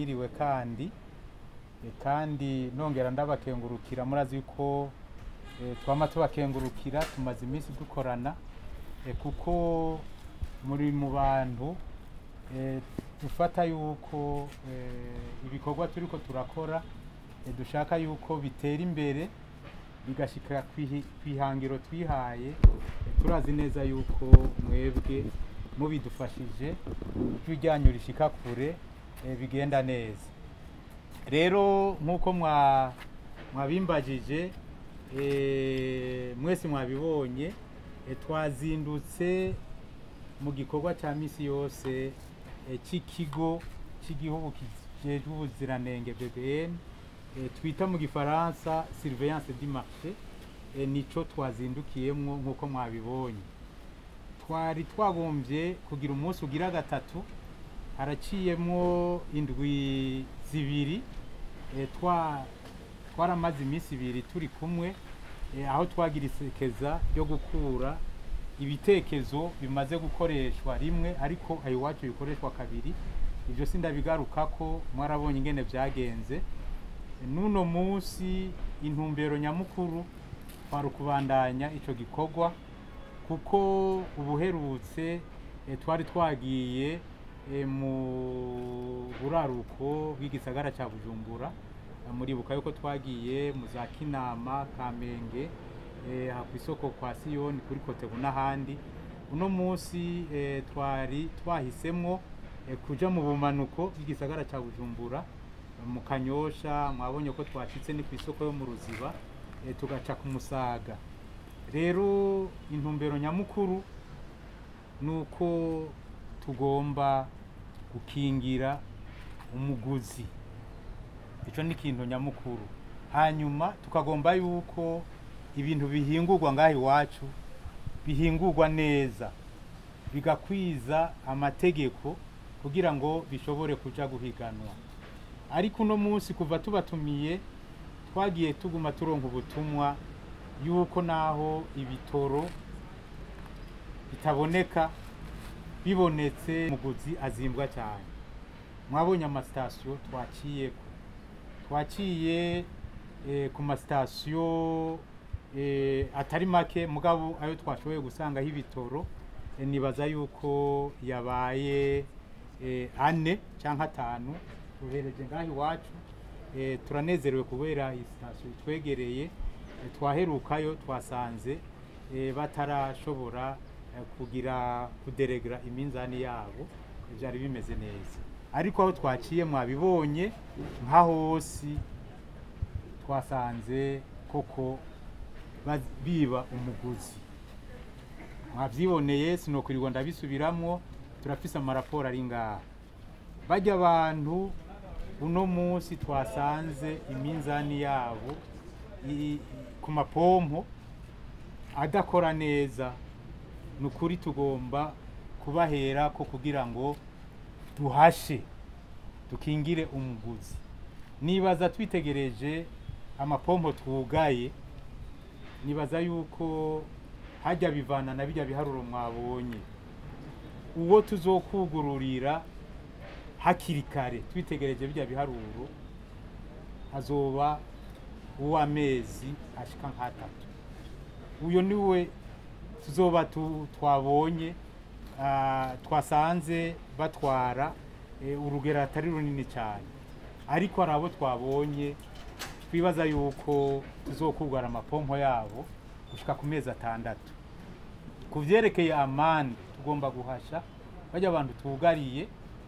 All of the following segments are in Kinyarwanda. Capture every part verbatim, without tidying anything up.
mwiriwe kandi e, kandi nongera ndabakengurukira murazi ko e, twama tubakengurukira tumaze iminsi dukorana e, kuko muri mu bantu e, dufata yuko e, ibikorwa turiko turakora e, dushaka yuko bitera imbere bigashika kwihangiro twihaye e, turazi neza yuko mwebwe mubidufashije bijyanyo rishika kure e, bigenda neza. Rero nkuko mwa mwabimbajije e, mwese mwabibonye e, twazindutse mu gikorwa cya misi yose e, c'ikigo c'igihugu kijejwe ubuziranenge B B N e, twita mu gifaransa surveillance du marché e, nico twazindukiyemwo nkuko mwabibonye. Twari twagombye kugira umunsi ugira gatatu haraciyemwo indwi zibiri e, twa twaramaze iminsi ibiri turi kumwe e, aho twagira isekeza ryo gukura ibitekezo bimaze gukoreshwa rimwe ariko ayo wacu bikoreshwa kabiri. Ivyo sindabigaruka ko mwarabonye ingene vyagenze. E, nuno munsi intumbero nyamukuru twari kubandanya ico gikorwa kuko ubuherutse e, twari twagiye e, mu buraruko bw'igisagara ca Bujumbura. Muribuka yuko twagiye mu za Kinama, Kamenge e, hakwisoko kwa Siyoni kuri Kotebu n'ahandi. Uno munsi e, twari twahisemwo e, kuja mu bumanuko bw'igisagara ca Bujumbura mu Kanyosha. Mwabonye ko twashitse ni kwisoko yo mu Ruziba e, tugaca ku Musaga. Rero intumbero nyamukuru nuko tugomba gukingira umuguzi, ico ni kintu nyamukuru. Hanyuma tukagomba yuko ibintu bihingurwa ngahi wacu bihingurwa neza bigakwiza amategeko kugira ngo bishobore kuja guhiganwa. Ariko uno munsi kuva tubatumiye twagiye tuguma turonka ubutumwa yuko naho ibitoro bitaboneka bibonetse umuguzi azimbwa cyane. Mwabonye amasitasiyo twaciye twaciye e, ku masitasiyo e, atari make mugabo ayo twashoboye gusanga y'ibitoro e, nibaza yuko yabaye e, ane canke atanu tuhereje ngahi wacu. E, turanezerewe kubera isitasiyo twegereye e, twaherukayo twasanze e, batarashobora e, kugira kuderegra iminzani yabo byari bimeze neza. Ariko aho twaciye mwabibonye nka hose twasanze koko biba umuguzi. Mwavyiboneye sinokurirwa ndabisubiramwo, turafise amaraporo ari ngaha. Bajya abantu uno munsi twasanze iminzani yabo ku mapompo adakora neza, nukuri tugomba kubahera ko kugira ngo duhashe tukingire umuguzi. Nibaza twitegereje amapompo twugaye, nibaza yuko hajya bivana na bijya biharuro mwabonye. Uwo tuzokugururira hakiri kare twitegereje bijya biharuro hazoba uw'amezi ashika nk'atatu. Uyo niwe tuzoba twabonye uh, twasanze batwara e, urugero atari runini cyane. Ariko arabo twabonye twibaza yuko tuzokugara amapompo yabo gushika ku mezi atandatu. Kuvyerekeye amande tugomba guhasha bajya abantu tugariye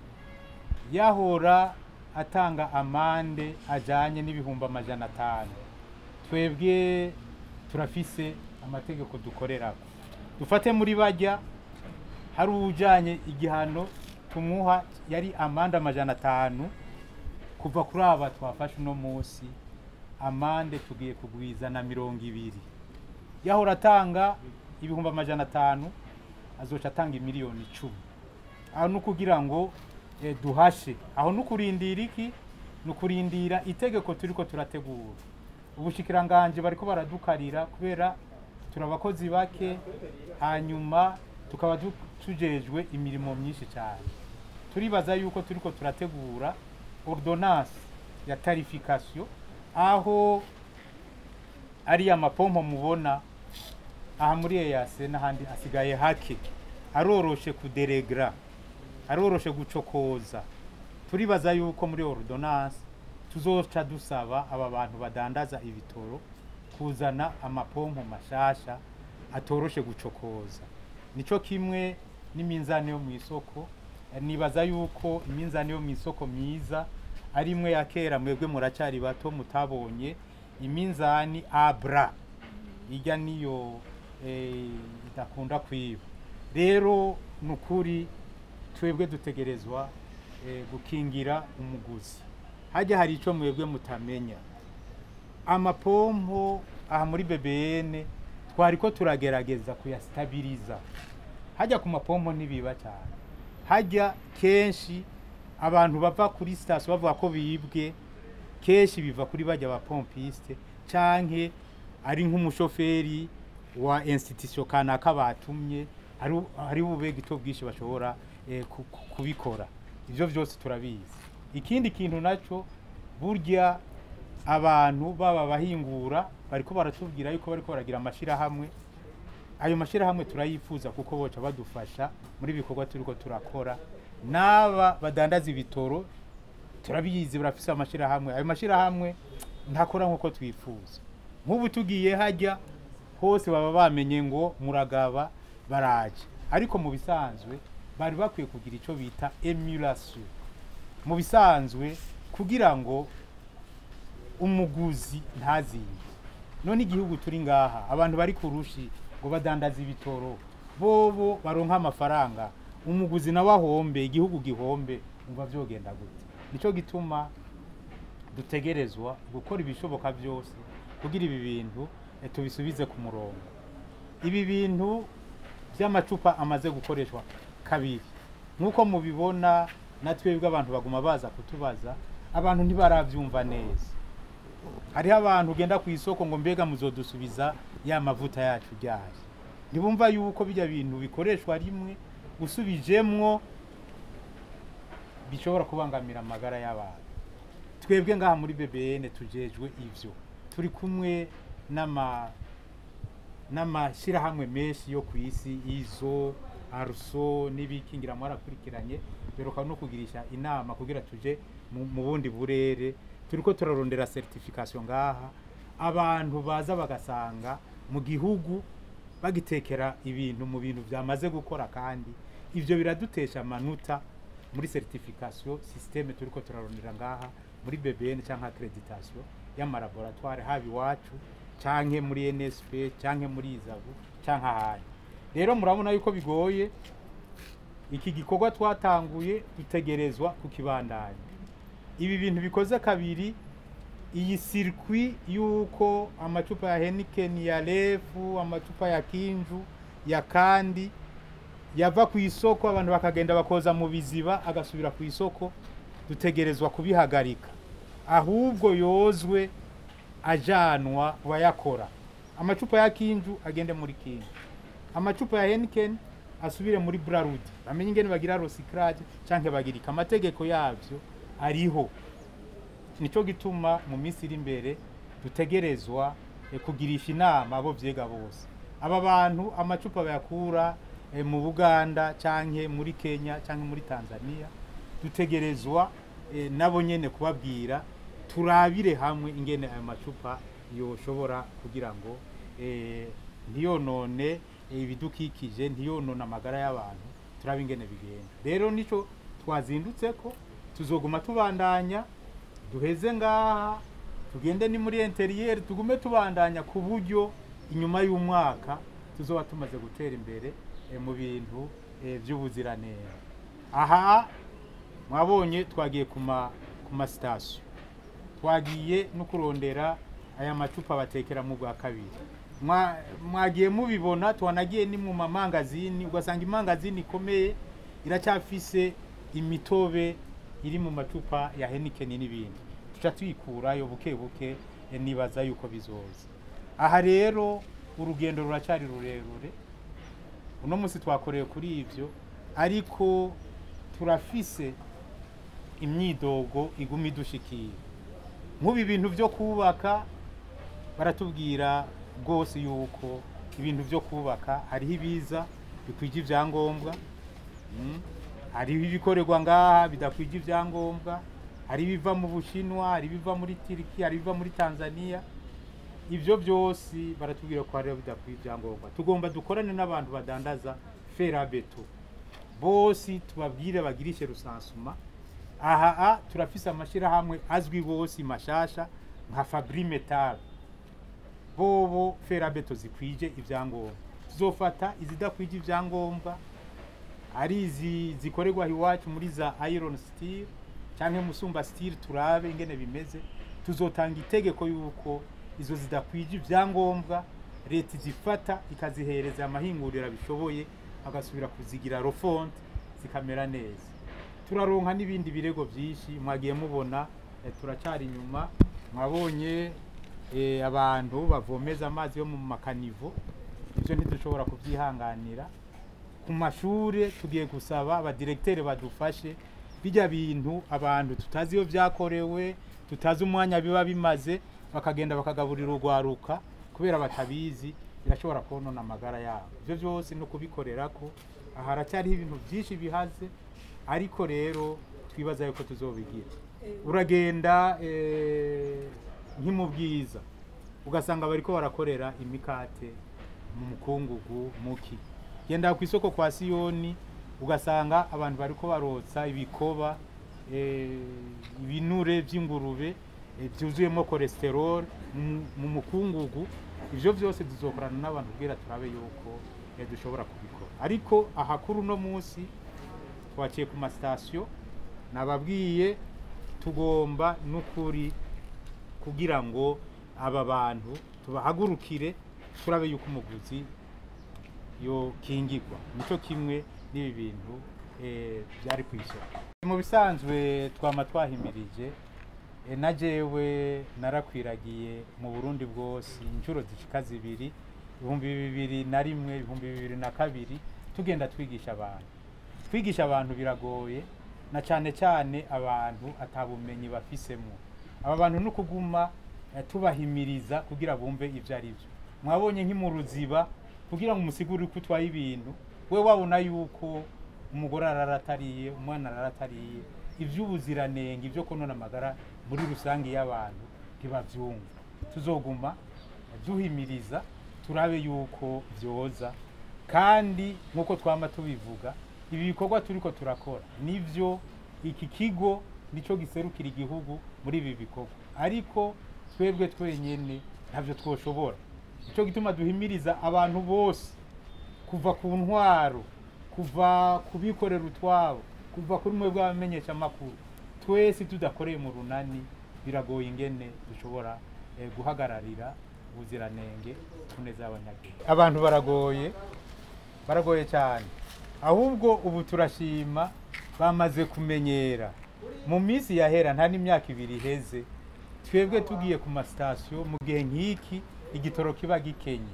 yahora atanga amande ajanye n'ibihumba amajana atanu. Twebwe turafise amategeko dukorerako. Dufate muri bajya hari ujanye igihano tumuha yari amande amajana atanu, kuva kuri aba twafashe uno munsi amande tugiye kugwiza na mirongo ibiri. Yahora atanga ibihumba amajana atanu azoca atanga miliyoni icumi. Aho nukugira ngo e, duhashe. Aho nukurindira iki? Nukurindira itegeko turiko turategura. Ubushikiranganje bariko baradukarira kubera turabakozi bake, hanyuma tukaba tujejwe imirimo myinshi cyane. Turibaza yuko turiko turategura ordonnance ya tarification aho ari amapompo mubona aha muri eyase n'ahandi asigaye hake aroroshe kuderegra aroroshe gucokoza turibaza yuko muri ordonnance tuzoca dusaba aba bantu badandaza ibitoro kuzana amapompo mashasha atoroshe gucokoza nico kimwe n'iminzani yo mu isoko nibaza yuko iminzani yo mu isoko myiza ari imwe ya kera mwebwe muracari bato mutabonye iminzani abra ijya niyo eh, idakunda kwiba rero nukuri twebwe dutegerezwa eh, gukingira umuguzi hajya hari ico mwebwe mutamenya amapompo aha muri B B N twariko turagerageza kuyastabiliza hajya ku mapompo nibiba cyane hajya kenshi abantu bava kuri station bavuga ko bibwe kenshi biva kuri bajya ba pompiste canke ari nk'umushoferi wa institution kanaka batumye ari ari bubega icyo bwishi bashobora eh, kubikora ivyo vyose turabizi ikindi kintu naco burya abantu baba bahingura bariko baratubwira yuko bariko baragira amashira hamwe ayo mashira hamwe turayifuza kuko boca badufasha muri bikorwa turiko turakora naba badandaza ibitoro turabiyizi barafise amashira hamwe ayo mashira hamwe ntakora nkuko twifuza nk'ubu tugiye hajya hose baba bamenye ngo muragaba baraje ariko mu bisanzwe bari bakwiye kugira ico bita emulation mu bisanzwe kugira ngo umuguzi ntazinde none igihugu turi ngaha abantu bari kurushi ngo badandaza ibitoro bobo baronka amafaranga umuguzi na wahombe igihugu gihombe umva vyogenda gute nico gituma dutegerezwa gukora ibishoboka byose kugira ibi bintu e, tubisubize ku murongo ibi bintu by'amacupa amaze gukoreshwa kabiri nkuko mubibona natwebwe abantu baguma baza kutubaza abantu ntibaravyumva neza hari abantu ugenda ku isoko ngo mbega muzodusubiza ya mavuta yacu ryaje ntibumva yuko bijya bintu bikoreshwa rimwe usubijemwo bishobora kubangamira amagara y'abantu twebwe ngaha muri B B N tujejwe ivyo turi kumwe n'ama n'amashira hamwe menshi yo kwisi izo arso nibikingira mwarakurikiranye beruka no kugirisha inama kugira tuje mu bundi burere turiko turarondera certification ngaha abantu baza bagasanga mu gihugu bagitekera ibintu mu bintu byamaze gukora kandi ivyo biradutesha amanota muri certification systeme turiko turarondera ngaha muri B B N canke accreditation y'ama laboratoire habi wacu canke muri N S P canke muri izabu canke ahandi rero murabona yuko bigoye iki gikorwa twatanguye dutegerezwa kukibandanya ibi bintu bikoze kabiri iyi circuit yuko amacupa ya Heineken ya Lefu amacupa ya Kinju ya kandi yava ku isoko abantu bakagenda bakoza mu biziba agasubira ku isoko dutegerezwa kubihagarika ahubwo yozwe ajanwa bayakora amacupa ya Kinju agende muri Kinju amacupa ya Heineken asubire muri Brarud bamenye ingene bagira recyclage canke bagirika amategeko yavyo ariho nico gituma mu minsi iri imbere dutegerezwa e, kugirisha inama abo vyega bose aba bantu amacupa bayakura e, mu Buganda canke muri Kenya canke muri Tanzania dutegerezwa e, nabo nyene kubabwira turabire hamwe ingene ayo macupa yoshobora kugira ngo e, ntiyonone ibidukikije ntiyonona amagara y'abantu turabe ingene bigenda rero nico twazindutse ko tuzoguma tubandanya duheze ngaha tugende ni muri interieur tugume tubandanya ku buryo inyuma y'umwaka tuzoba tumaze gutera imbere e, mu bintu e, by'ubuziranera aha mwabonye twagiye kuma kuma station twagiye no kurondera aya macupa batekera mu bwa kabiri mwagiye mubibona twanagiye ni mu mamangazini ugasanga imangazini ikomeye iracyafise imitobe iri mu macupa ya Heineken n'ibindi tuca tuyikurayo buke buke e, nibaza yuko bizoza aha rero urugendo ruracari rurerure uno musi twakoreye kuri ivyo ariko turafise imyidogo iguma idushikira. Nk'ubu ibintu byo kubaka baratubwira rwose yuko ibintu byo kubaka hariho ibiza bikwije ibyangombwa, hariho ibikorerwa ngaha bidakwije ibyangombwa, hari ibiva mu Bushinwa, hari ibiva muri Turki, hari ibiva muri Tanzania. Ibyo byose baratubwira ko hariho bidakwije ibyangombwa. Tugomba dukorane n'abantu badandaza ferabeto bose, tubabwire bagirishe rusansuma. Aha turafise amashirahamwe azwi bose mashasha nka Fabri Metal, bobo ferabeto zikwije ibyangombwa. Tuzofata izidakwije ibyangombwa ari izi zikorerwa iwacu muri za iron steel cyangwa musumba steel, turabe ingene bimeze. Tuzotanga itegeko yuko izo zidakwije ibyangombwa leta zifata ikazihereza amahingurira bishoboye, agasubira kuzigira rofonte zikamera neza. Turaronka n'ibindi birego byinshi mwagiye mubona, e, turacari inyuma. Mwabonye e, abantu bavomeza amazi yo mu makanivo, ibyo ntidushobora kubyihanganira. Ku mashure tugiye gusaba abadirektere badufashe bijya bintu abantu tutazi iyo byakorewe, tutazi umwanya biba bimaze, bakagenda bakagaburira urwaruka kubera batabizi, birashobora konona amagara yabo. Ibyo byose no kubikorera ko aharacyari ibintu byinshi bihaze, ariko rero twibaza yuko tuzobigira. Uragenda e, nk'imubwiza ugasanga bariko barakorera imikate mu mukungugu muki. Genda ku isoko kwa Siyoni ugasanga abantu bariko barotsa ibikoba, e, ibinure by'ingurube e, byuzuyemo cholesterol mu mukungugu. Ivyo byose tuzokorana n'abantu kugira turabe yuko e, dushobora kubikora. Ariko ahakuru no munsi twaciye ku mastation, nababwiye tugomba n'ukuri kugira ngo aba bantu tubahagurukire, turabe yuko umuguzi yo kingirwa. Nico kimwe n'ibi bintu eh byari kwishyura. Mu bisanzwe twama twahimirije, e, na jewe narakwiragiye mu Burundi bwose inshuro zishika zibiri, ibihumbi bibiri na rimwe, ibihumbi bibiri na kabiri, tugenda twigisha abantu. Kwigisha abantu biragoye, na cyane cyane abantu atabumenyi bafisemo. Aba bantu no kuguma eh, tubahimiriza kugira bumve ivyo ari byo. Mwabonye nk'imuruziba kugira ngo umusiguri ko twaye ibintu, we wabona yuko umugore araratariye, umwana araratariye, ivy'ubuziranenge ivyo konona amagara muri rusangi y'abantu ntibavyumva. Tuzoguma duhimiriza turabe yuko vyoza, kandi nkuko twama tubivuga, ibi bikorwa turiko turakora nivyo iki kigo nico giserukira igihugu muri ibi bikorwa, ariko twebwe twenyene ntavyo twoshobora. Ico gituma duhimiriza abantu bose kuva ku ntwaro, kuva kubikorera utwabo, kuva kuri mwe bw'abamenyesha makuru, twese tudakoreye mu runani biragoye ingene dushobora eh, guhagararira ubuziranenge tuneza abanyagihugu. Abantu baragoye baragoye cyane, ahubwo ubu turashima bamaze kumenyera. Mu minsi yahera nta n'imyaka ibiri heze, twebwe tugiye ku mastation mu gihe nk'iki igitoro kiba gikenye,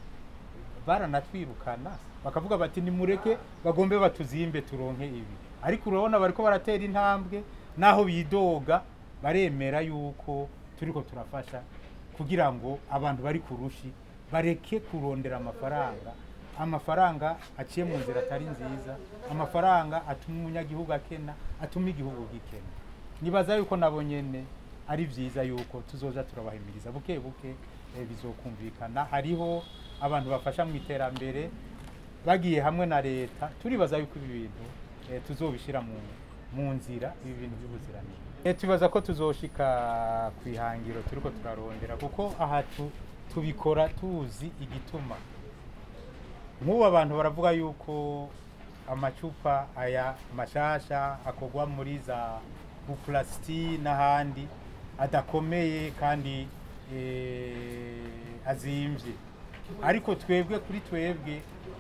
baranatwirukana bakavuga bati nimureke bagombe batuzimbe turonke ibi. Ariko urabona bariko baratera intambwe, naho bidoga baremera yuko turiko turafasha kugira ngo abantu bari kurushi bareke kurondera amafaranga, amafaranga aciye mu nzira atari nziza, amafaranga atuma umunyagihugu akena, atuma igihugu gikena. Nibaza yuko nabo nyene ari vyiza yuko tuzoza turabahimiriza buke buke, e, bizokumvikana. Hariho abantu bafasha mu iterambere bagiye hamwe na leta, turibaza yuko ibi bintu e, tuzobishira mu mu nzira, ibi bintu by'ubuziranenge. E, tubaza ko tuzoshika kwihangiro turiko turarondera, kuko aha tubikora tuzi igituma. Nk'ubu abantu baravuga yuko amacupa aya mashasha akogwa muri za plastic n'ahandi adakomeye kandi eh, azimvye, ariko twebwe kuri twebwe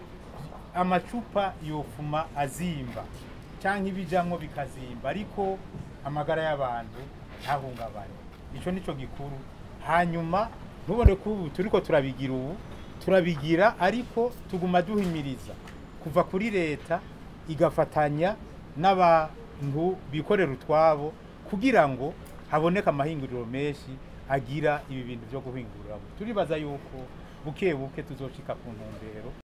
amacupa yofuma azimba canke ibijamwo bikazimba, ariko amagara y'abantu ntahungabane. Ico nico gikuru. Hanyuma ntubone ko ubu turiko turabigira ubu turabigira, ariko tuguma duhimiriza kuva kuri leta igafatanya n'aba abantu bikorera utwabo kugira ngo haboneka amahinguriro menshi agira ibi bintu byo guhingurira. Turibaza yuko buke buke tuzoshika ku ntumbero